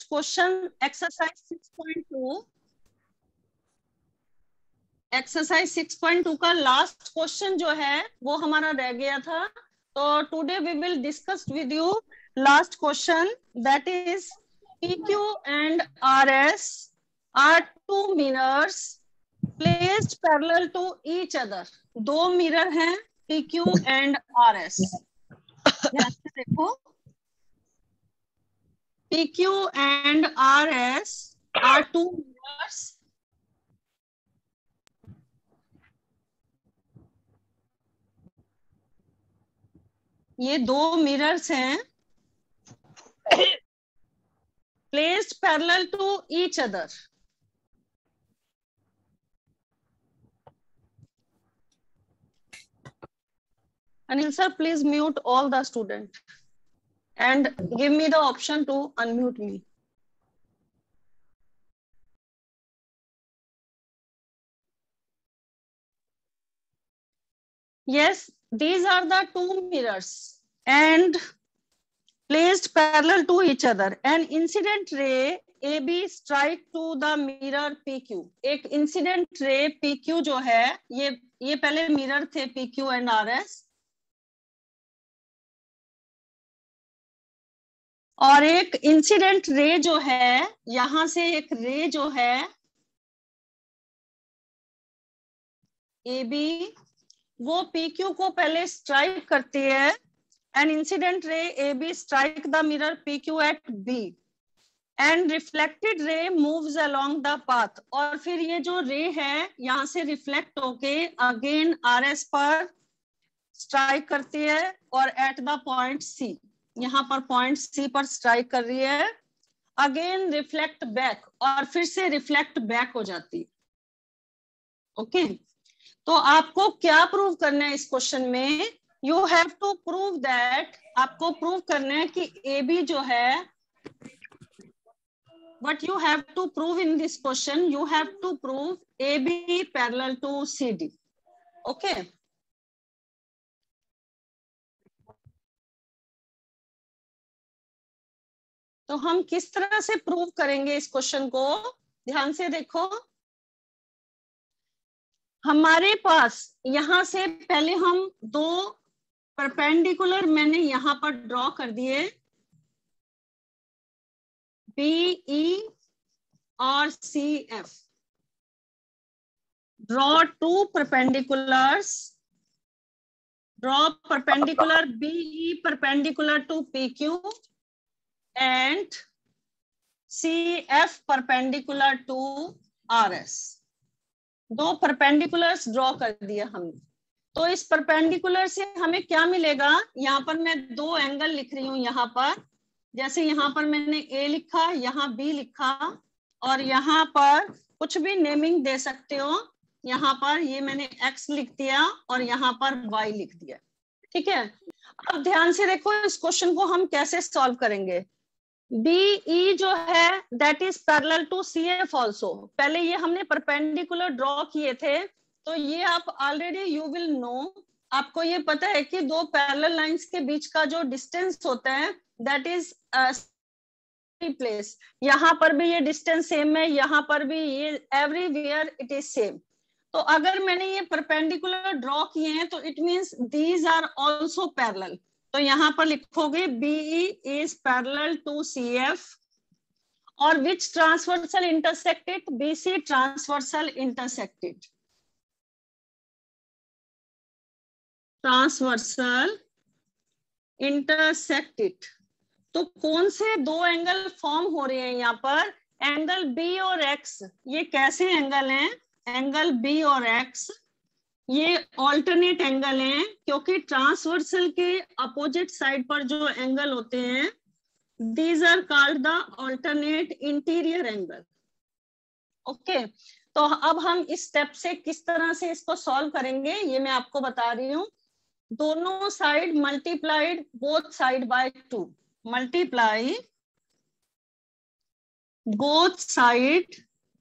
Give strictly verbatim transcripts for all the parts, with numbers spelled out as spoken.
Question exercise six point two, exercise six point two का last question जो है वो हमारा रह गया था। तो today we will discuss with you last question, that is P Q and R S are two mirrors placed parallel to each other. दो मिरर हैं P Q and R S। ध्यान से देखो, P Q and R S are two mirrors ये दो mirrors हैं placed parallel to each other. Anil sir, please mute all the students and give me the option to unmute me. Yes, these are the two mirrors and placed parallel to each other. An incident ray A B strike to the mirror P Q. एक incident ray P Q जो है, ये ये पहले mirror थे P Q and R S, और एक incident ray जो है, यहां से एक रे जो है ए बी, वो P Q को पहले स्ट्राइक करती है। An incident ray A B strike the mirror P Q at B and reflected ray moves along the path. और फिर ये जो रे है यहाँ से रिफ्लेक्ट होके अगेन R S पर स्ट्राइक करती है और एट द पॉइंट C, यहाँ पर पॉइंट C पर स्ट्राइक कर रही है, अगेन रिफ्लेक्ट बैक और फिर से रिफ्लेक्ट बैक हो जाती है। Okay okay? तो आपको क्या प्रूव करना है इस क्वेश्चन में? You have to prove that, आपको प्रूव करना है कि ए बी जो है, what you have to prove in this question, you have to prove A B parallel to C D. Okay. तो हम किस तरह से प्रूव करेंगे इस क्वेश्चन को? ध्यान से देखो, हमारे पास यहां से पहले हम दो परपेंडिकुलर मैंने यहां पर ड्रॉ कर दिए, B E और C F. Draw two perpendiculars. Draw perpendicular B E perpendicular to P Q and C F perpendicular to R S. दो परपेंडिकुलर्स ड्रॉ कर दिया हमने। तो इस परपेंडिकुलर से हमें क्या मिलेगा? यहाँ पर मैं दो एंगल लिख रही हूँ, यहाँ पर जैसे यहाँ पर मैंने A लिखा, यहाँ B लिखा, और यहाँ पर कुछ भी नेमिंग दे सकते हो। यहाँ पर ये मैंने X लिख दिया और यहाँ पर Y लिख दिया। ठीक है, अब ध्यान से देखो इस क्वेश्चन को हम कैसे सॉल्व करेंगे। बी ई जो है that is parallel to C F also. पहले ये हमने परपेंडिकुलर ड्रॉ किए थे, तो ये आप ऑलरेडी यू विल नो, आपको ये पता है कि दो पैरेलल लाइंस के बीच का जो डिस्टेंस होता है दैट इज प्लेस। यहाँ पर भी ये डिस्टेंस सेम है, यहाँ पर भी ये, एवरीवेयर इट इज सेम। तो अगर मैंने ये परपेंडिकुलर ड्रॉ किए हैं तो it means these are also parallel. तो यहाँ पर लिखोगे BE is parallel to CF और which transversal intersected, BC transversal intersected, transversal intersected. तो कौन से दो एंगल फॉर्म हो रहे हैं यहाँ पर? एंगल बी और एक्स। ये कैसे एंगल हैं? एंगल बी और एक्स ये ऑल्टरनेट एंगल हैं, क्योंकि ट्रांसवर्सल के अपोजिट साइड पर जो एंगल होते हैं these are called the alternate interior angle. Okay, तो अब हम इस स्टेप से किस तरह से इसको सॉल्व करेंगे ये मैं आपको बता रही हूँ। दोनों side multiplied both side by two, multiply both side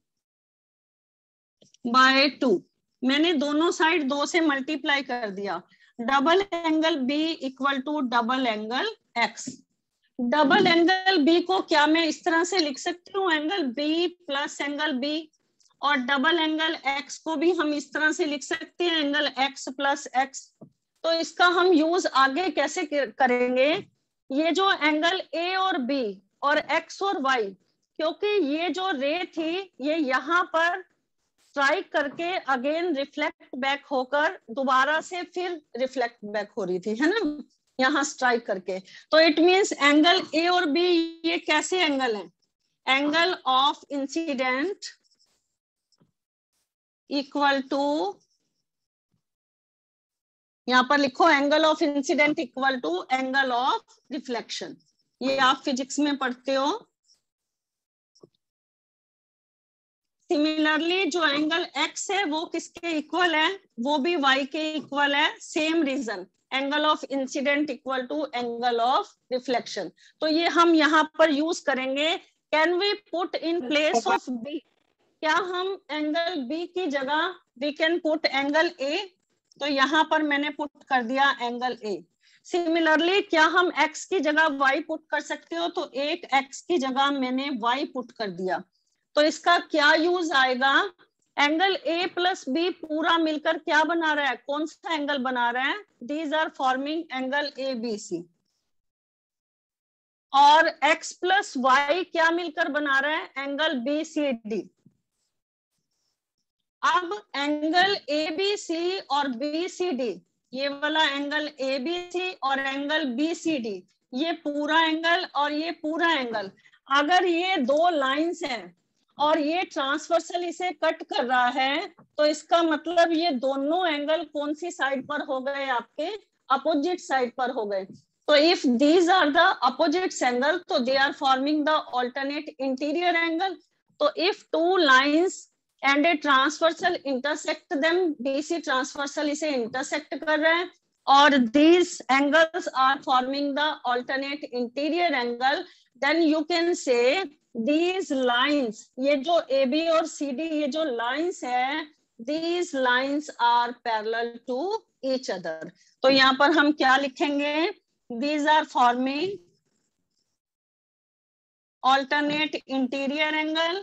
by two. मैंने दोनों साइड दो से मल्टीप्लाई कर दिया। Double angle B equal to double angle x. Double angle B को क्या मैं इस तरह से लिख सकती हूँ, angle B plus angle B, और डबल एंगल एक्स को भी हम इस तरह से लिख सकते हैं, एंगल एक्स प्लस एक्स। तो इसका हम यूज आगे कैसे करेंगे, ये जो एंगल ए और बी और एक्स और वाई, क्योंकि ये जो रे थी ये यहाँ पर स्ट्राइक करके अगेन रिफ्लेक्ट बैक होकर दोबारा से फिर रिफ्लेक्ट बैक हो रही थी, है ना, यहाँ स्ट्राइक करके। तो इट मींस एंगल ए और बी ये कैसे एंगल हैं, angle of incident equal to, यहां पर लिखो angle of incident equal to angle of reflection. ये आप फिजिक्स में पढ़ते हो। सिमिलरली जो एंगल एक्स है वो किसके इक्वल है, वो भी वाई के इक्वल है, same reason, angle of incident equal to angle of reflection. तो ये हम यहाँ पर यूज करेंगे। Can we put in place of B, क्या हम एंगल बी की जगह we can put angle A, तो यहाँ पर मैंने पुट कर दिया एंगल ए। सिमिलरली क्या हम x की जगह y पुट कर सकते हो, तो एक x की जगह मैंने y पुट कर दिया। तो इसका क्या यूज आएगा, एंगल a प्लस बी पूरा मिलकर क्या बना रहा है, कौन सा एंगल बना रहा है, these are forming angle A B C. और x प्लस वाई क्या मिलकर बना रहा है, एंगल बी सी डी। अब एंगल ए बी सी और बी सी डी, ये वाला एंगल ए बी सी और एंगल बी सी डी, ये पूरा एंगल और ये पूरा एंगल, अगर ये दो लाइंस हैं और ये ट्रांसवर्सल इसे कट कर रहा है, तो इसका मतलब ये दोनों एंगल कौन सी साइड पर हो गए, आपके अपोजिट साइड पर हो गए। तो if these are the opposite angle, तो they are forming the alternate interior angle. तो if two lines and a transversal intersect them, BC transversal इसे इंटरसेक्ट कर रहे हैं, और these angles are forming the alternate interior angle, then you can say these lines, ये जो A B और C D ये जो lines है, these lines are parallel to each other। तो यहाँ पर हम क्या लिखेंगे, these are forming alternate interior angle,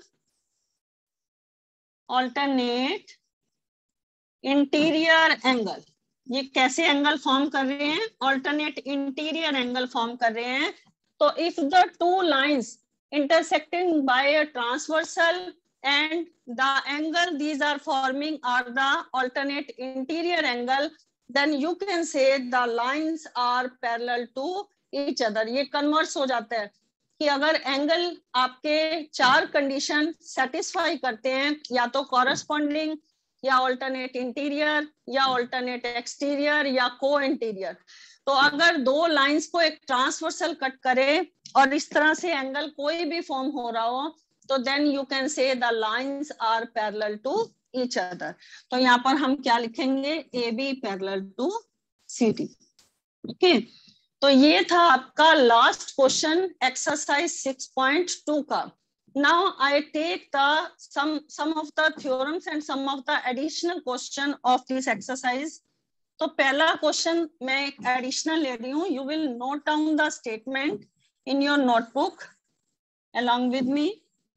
alternate interior angle. ये कैसे एंगल फॉर्म कर रहे हैं, ऑल्टरनेट इंटीरियर एंगल फॉर्म कर रहे हैं। तो if the two lines intersecting by a transversal and the angle these are forming are the alternate interior angle, then you can say the lines are parallel to each other. ये converse हो जाता है कि अगर angle आपके चार condition satisfy करते हैं, या तो कॉरस्पॉन्डिंग, या ऑल्टरनेट इंटीरियर, या ऑल्टरनेट एक्सटीरियर, या को इंटीरियर, तो अगर दो लाइंस को एक ट्रांसवर्सल कट करे और इस तरह से एंगल कोई भी फॉर्म हो रहा हो, तो then you can say the lines are parallel to each other. तो यहाँ पर हम क्या लिखेंगे, A B parallel to C D. Okay, तो ये था आपका last question exercise six point two का। Now I take the some some of the theorems and some of the additional question of this exercise. तो पहला question मैं एक additional ले रही हूँ। You will note down the statement in your notebook along with me.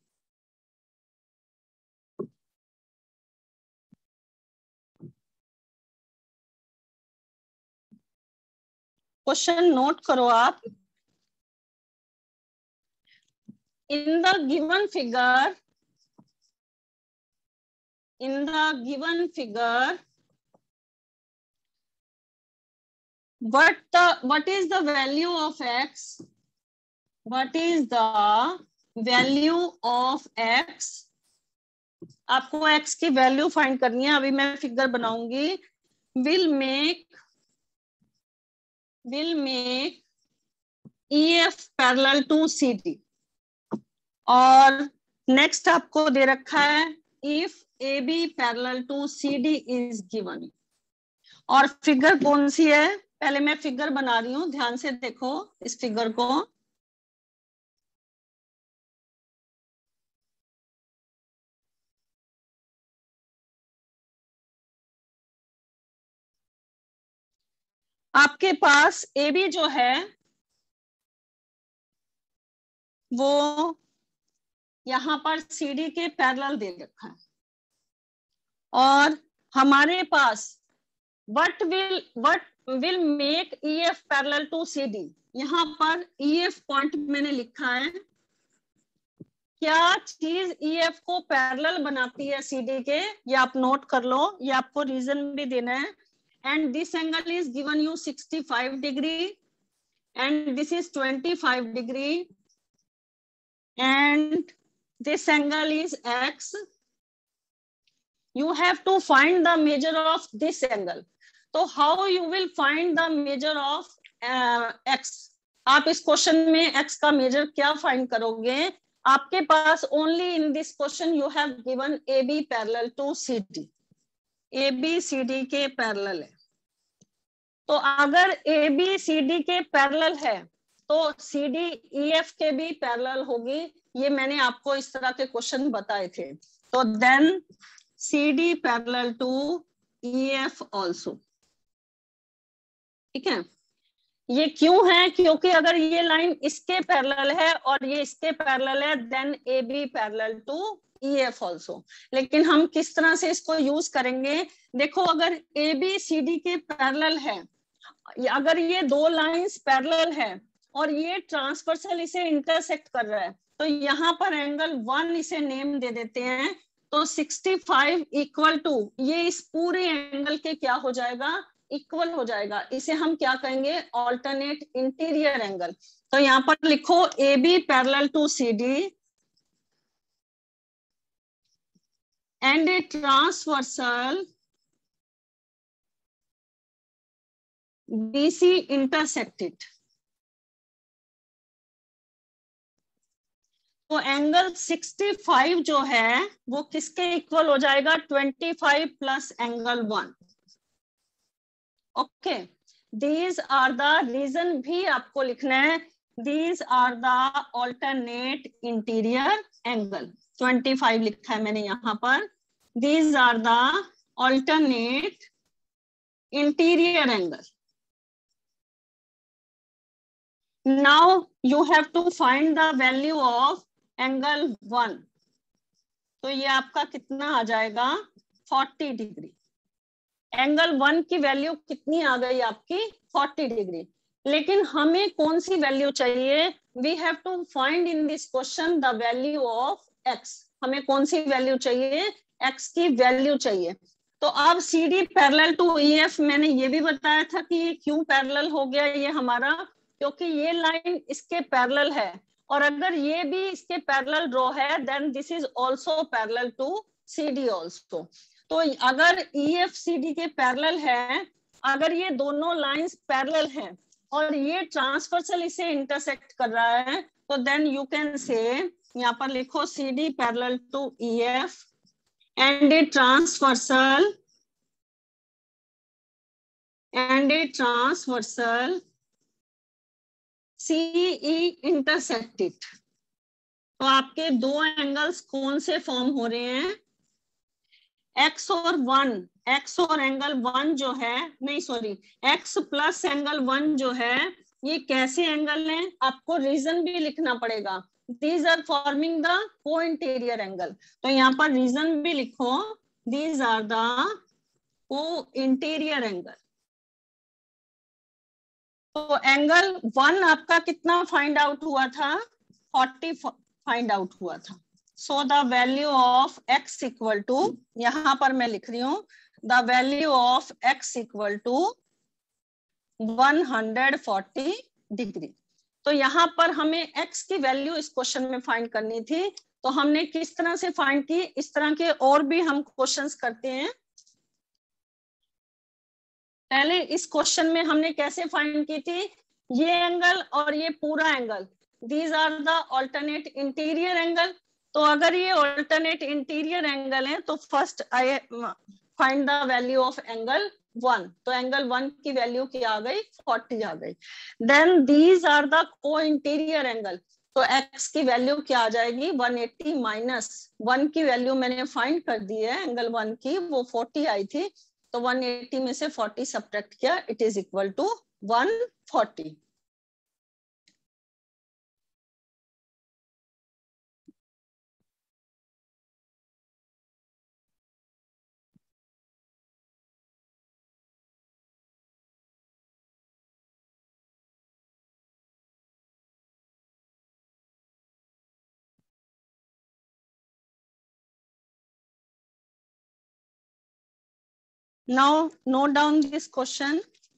Question note करो आप। In the given figure, in the given figure, what the what is the value of x? What is the value of x? आपको x की value find करनी है। अभी मैं figure बनाऊंगी। Will make will make E F parallel to C D, और next आपको दे रखा है if A B parallel to C D is given. और फिगर कौन सी है, पहले मैं फिगर बना रही हूँ, ध्यान से देखो इस फिगर को। आपके पास ए बी जो है वो यहाँ पर सीडी के पैरेलल दे रखा है और हमारे पास what will what will make EF parallel to CD, यहाँ पर ईएफ पॉइंट मैंने लिखा है, क्या चीज ईएफ को पैरेलल बनाती है सीडी के, ये आप नोट कर लो, ये आपको रीजन भी देना है। And this angle is given you sixty five degree and this is twenty five degree and this angle is x, you have to find the measure of this angle. तो how you will find the measure of uh, x? आप इस question में x का major क्या find करोगे? आपके पास only in this question you have given A B parallel to C D, A B C D के पैरेलल है। तो अगर ए बी सी डी के पैरेलल है तो सी डी ई एफ के भी पैरेलल होगी, ये मैंने आपको इस तरह के क्वेश्चन बताए थे। तो then C D parallel to E F also, ठीक है। ये क्यों है? क्योंकि अगर ये लाइन इसके पैरेलल है और ये इसके पैरेलल है then A B parallel to E F also। लेकिन हम किस तरह से इसको यूज करेंगे? देखो अगर A B C D के पैरेलल है, अगर ये दो लाइंस पैरेलल है और ये ट्रांसवर्सल इसे इंटरसेक्ट कर रहा है, तो यहाँ पर एंगल वन इसे नेम दे देते हैं। तो सिक्सटी फाइव इक्वल टू ये इस पूरे एंगल के क्या हो जाएगा? इक्वल हो जाएगा। इसे हम क्या कहेंगे? Alternate interior angle. तो यहाँ पर लिखो A B parallel to C D and a transversal BC intersected. तो एंगल सिक्सटी फाइव जो है वो किसके इक्वल हो जाएगा? Twenty five plus angle one. Okay, these are the reason भी आपको लिखना है, these are the alternate interior angle. Twenty five लिखा है मैंने यहाँ पर, these are the alternate interior angle. Now you have to find the value of angle one. तो ये आपका कितना आ जाएगा? Forty degree. एंगल वन की वैल्यू कितनी आ गई आपकी? Forty degree. लेकिन हमें कौन सी वैल्यू चाहिए? We have to find in this question the value of x. हमें कौन सी वैल्यू चाहिए? एक्स की वैल्यू चाहिए। तो अब C D parallel to E F, मैंने ये भी बताया था कि ये क्यों पैरेलल हो गया ये हमारा, क्योंकि ये लाइन इसके पैरेलल है और अगर ये भी इसके पैरेलल रो है then this is also parallel to CD also. तो अगर ई एफ सी डी के पैरेलल है, अगर ये दोनों लाइंस पैरेलल हैं और ये ट्रांसवर्सल इसे इंटरसेक्ट कर रहा है, तो देन यू कैन से, यहाँ पर लिखो C D parallel to E F and a transversal and a transversal C E intersected. तो आपके दो एंगल्स कौन से फॉर्म हो रहे हैं? X और वन, X और एंगल वन जो है, नहीं sorry, X plus angle one जो है, ये कैसे एंगल हैं? आपको रीजन भी लिखना पड़ेगा। These are forming the co-interior angle। तो यहाँ पर रीजन भी लिखो, These are the co-interior angle। तो एंगल वन आपका कितना फाइंड आउट हुआ था? फोर्टी फाइंड आउट हुआ था। So the value of x equal to, यहां पर मैं लिख रही हूं, the value of x equal to one hundred forty degree. तो यहाँ पर हमें एक्स की वैल्यू इस क्वेश्चन में फाइंड करनी थी। तो हमने किस तरह से फाइंड की? इस तरह के और भी हम क्वेश्चंस करते हैं। पहले इस क्वेश्चन में हमने कैसे फाइंड की थी? ये एंगल और ये पूरा angle, these are the alternate interior angle. तो अगर ये ऑल्टरनेट इंटीरियर एंगल है तो first I find the value of angle one. तो एंगल वन की वैल्यू क्या आ गई? फोर्टी आ गई। Then these are the co interior angle. तो एक्स की वैल्यू क्या आ जाएगी? वन एटी माइनस वन की वैल्यू मैंने फाइंड कर दी है, एंगल वन की वो फोर्टी आई थी, तो वन एटी में से फोर्टी सब्ट्रैक्ट किया, it is equal to one forty. Now note down this question.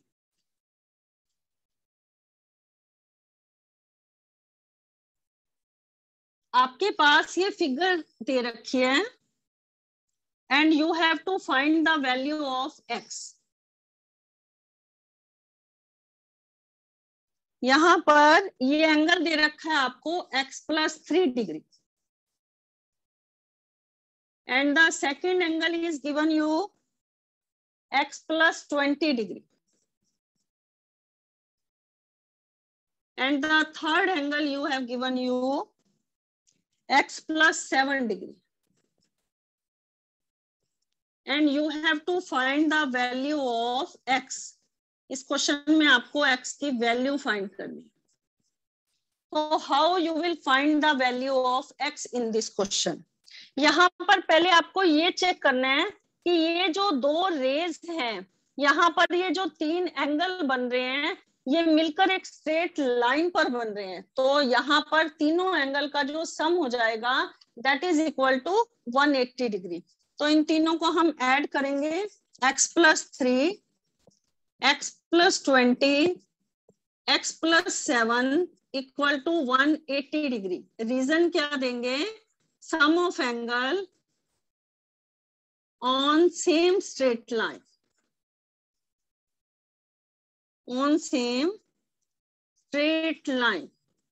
आपके पास ये फिगर दे रखी है and you have to find the value of x. यहां पर ये एंगल दे रखा है आपको x plus three degree and the second angle is given you x plus twenty degree and the third angle you have given you x plus seven degree and you have to find the value of x. इस question में आपको x की value find करनी है. तो how you will find the value of x in this question. यहाँ पर पहले आपको ये चेक करना है कि ये जो दो रेज हैं, यहाँ पर ये जो तीन एंगल बन रहे हैं, ये मिलकर एक स्ट्रेट लाइन पर बन रहे हैं. तो यहाँ पर तीनों एंगल का जो सम हो जाएगा that is equal to one eighty degree. तो इन तीनों को हम ऐड करेंगे, x plus three, x plus twenty, x plus seven equal to one eighty degree. Reason क्या देंगे? Sum of angle on same straight line, on same straight line.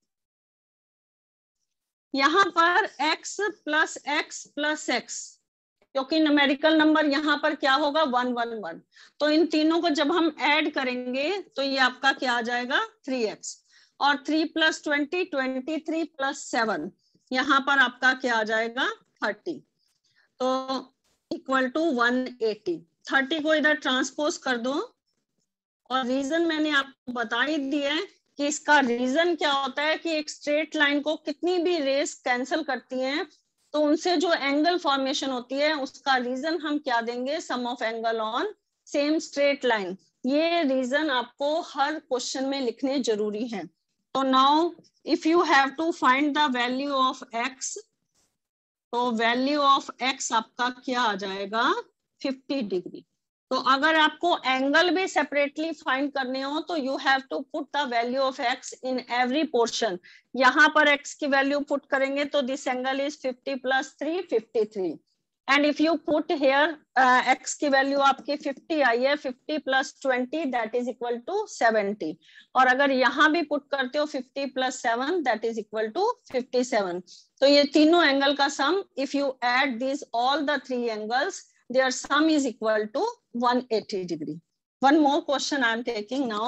यहां पर x plus x plus x, क्योंकि numerical number यहां पर क्या होगा? One one one. तो इन तीनों को जब हम ऐड करेंगे तो ये आपका क्या आ जाएगा? Three x. और three plus twenty, twenty three plus seven, यहां पर आपका क्या आ जाएगा? थर्टी. तो equal to one eighty. Thirty को इधर ट्रांसपोज कर दो. और रीजन मैंने आपको बता ही दिया है कि इसका रीजन क्या होता है कि एक स्ट्रेट लाइन को कितनी भी रेस कैंसिल करती हैं तो उनसे जो एंगल फॉर्मेशन होती है उसका रीजन हम क्या देंगे? Sum of angle on same straight line. ये रीजन आपको हर क्वेश्चन में लिखने जरूरी है. तो now if you have to find the value of x, तो वैल्यू ऑफ एक्स आपका क्या आ जाएगा? Fifty degree. तो अगर आपको एंगल भी सेपरेटली फाइंड करने हो तो you have to put the value of x in every portion. यहाँ पर एक्स की वैल्यू पुट करेंगे तो this angle is fifty plus three, fifty three. And if you put here x की वैल्यू आपकी फिफ्टी आई है, fifty plus twenty that is equal to seventy. और अगर यहाँ भी पुट करते हो fifty plus seven that is equal to fifty seven. तो ये तीनों एंगल का sum, if you add this all the three angles, their sum is equal to one eighty degree. One more question I am taking now.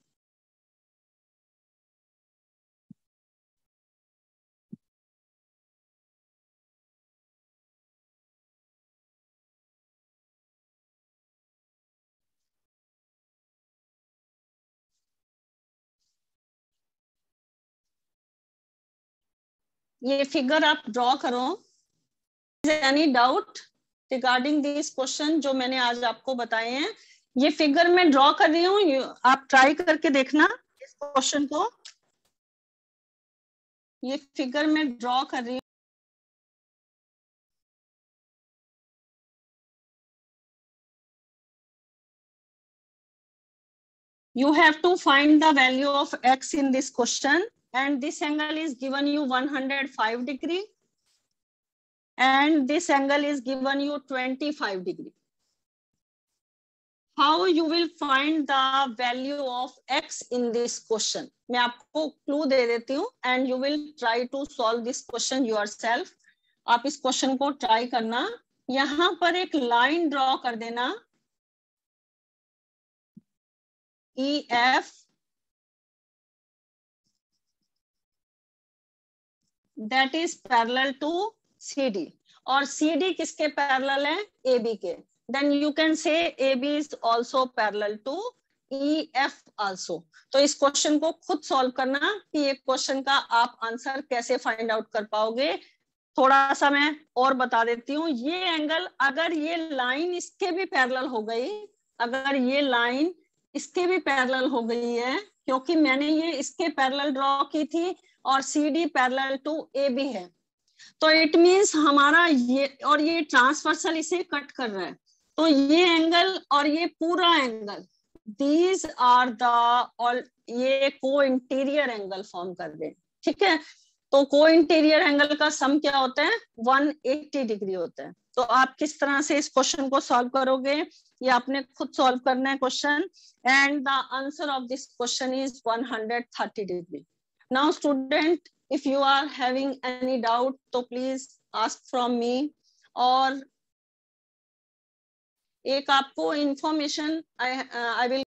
ये figure आप draw करो. Any doubt regarding this question जो मैंने आज आपको बताए हैं? ये फिगर मैं ड्रॉ कर रही हूँ, आप ट्राई करके देखना इस क्वेश्चन को. ये फिगर मैं ड्रॉ कर रही हूँ. You have to find the value of x in this question and this angle is given you one hundred five degree and this angle is given you twenty-five degree. How you will find the value of x in this question? मैं आपको clue दे देती हूँ and you will try to solve this question yourself. आप इस question को try करना. यहाँ पर एक लाइन ड्रॉ कर देना, E F that is parallel to C D. और C D किसके पैरेलल है? A B के. Then you can say A B is also parallel to E F also. तो इस क्वेश्चन को खुद सॉल्व करना कि ये क्वेश्चन का आप आंसर कैसे फाइंड आउट कर पाओगे. थोड़ा सा मैं और बता देती हूँ. ये एंगल, अगर ये लाइन इसके भी पैरेलल हो गई, अगर ये लाइन इसके भी पैरेलल हो गई है, क्योंकि मैंने ये इसके पैरेलल ड्रॉ की थी और C D parallel to A B है, तो इट मींस हमारा ये, और ये ट्रांसवर्सल इसे कट कर रहा है, तो ये एंगल और ये पूरा एंगल, दीज आर द, और ये को इंटीरियर एंगल फॉर्म कर दे, ठीक है। तो को इंटीरियर एंगल का सम क्या होता है, वन एटी डिग्री होता है। तो आप किस तरह से इस क्वेश्चन को सॉल्व करोगे, ये आपने खुद सॉल्व करना है question, and the answer of this question is one thirty degree. Now student, if you are having any doubt तो प्लीज आस्क फ्रॉम मी। और एक आपको इंफॉर्मेशन आई आई विल